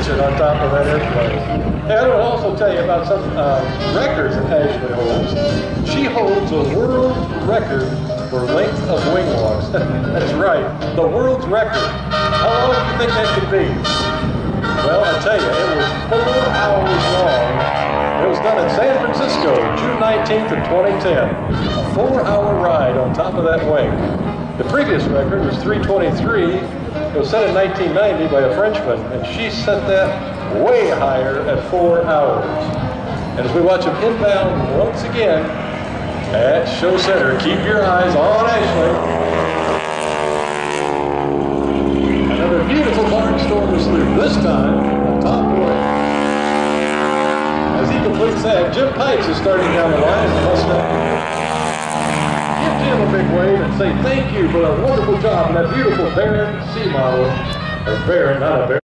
kitchen on top of that airplane. And I will also tell you about some records that Ashley holds. She holds a world record for length of wing walks. That's right, the world's record. How long do you think that could be? Well, I tell you, it was 4 hours long. It was done in San Francisco, June 19th of 2010. A 4-hour ride on top of that wing. The previous record was 3:23. It was set in 1990 by a Frenchman, and she set that way higher at 4 hours. And as we watch him inbound once again at Show Center, keep your eyes on Ashley. Another beautiful barnstormer salute, this time on top wing. As he completes that, Jim Pipes is starting down the line as the Mustang. Give Jim a big wave and say thank you for a wonderful job on that beautiful Baron C model. Or Baron, not a Baron.